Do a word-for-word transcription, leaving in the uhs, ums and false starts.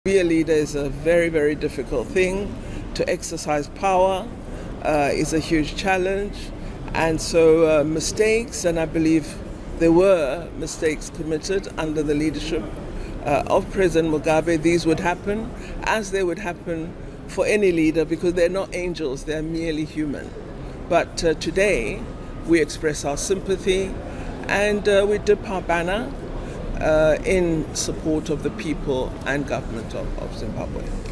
Be a leader is a very, very difficult thing. To exercise power uh, is a huge challenge. And so uh, mistakes, and I believe there were mistakes committed under the leadership uh, of President Mugabe, these would happen as they would happen for any leader, because they're not angels, they're merely human. But uh, today we express our sympathy and uh, we dip our banner Uh, in support of the people and government of, of Zimbabwe.